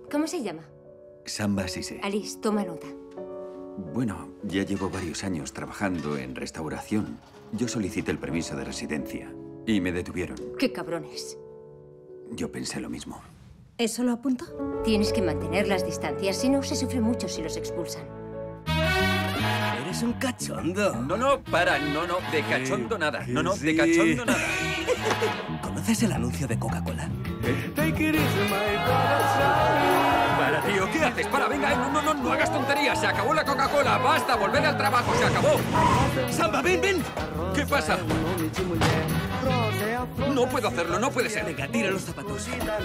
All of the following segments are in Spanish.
¿Cómo se llama? Samba Sise. Alice, toma nota. Bueno, ya llevo varios años trabajando en restauración. Yo solicité el permiso de residencia y me detuvieron. ¡Qué cabrones! Yo pensé lo mismo. ¿Eso lo apunto? Tienes que mantener las distancias, si no se sufre mucho si los expulsan. Eres un cachondo. No, para, no, de cachondo nada. No, de cachondo nada. ¿Conoces el anuncio de Coca-Cola? Para, tío, ¿qué haces? Para, venga, no hagas tonterías. Se acabó la Coca-Cola, basta, volver al trabajo, se acabó. ¡Samba, ven! ¿Qué pasa? No puedo hacerlo, no puede ser. Venga, tira los zapatos.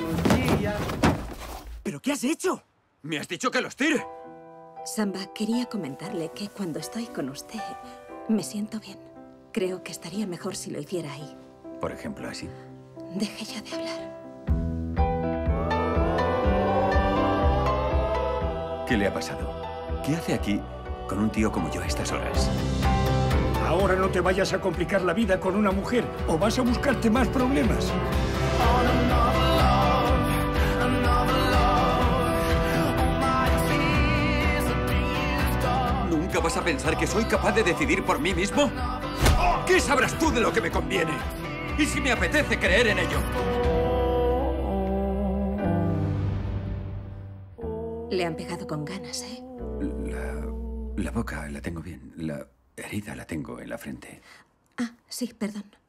¿Pero qué has hecho? ¿Me has dicho que los tire? Samba, quería comentarle que cuando estoy con usted me siento bien. Creo que estaría mejor si lo hiciera ahí. Por ejemplo, así. Deje ya de hablar. ¿Qué le ha pasado? ¿Qué hace aquí con un tío como yo a estas horas? Ahora no te vayas a complicar la vida con una mujer o vas a buscarte más problemas. ¿Nunca vas a pensar que soy capaz de decidir por mí mismo? ¿Qué sabrás tú de lo que me conviene? ¿Y si me apetece creer en ello? Le han pegado con ganas, ¿eh? La boca la tengo bien. La herida la tengo en la frente. Ah, sí, perdón.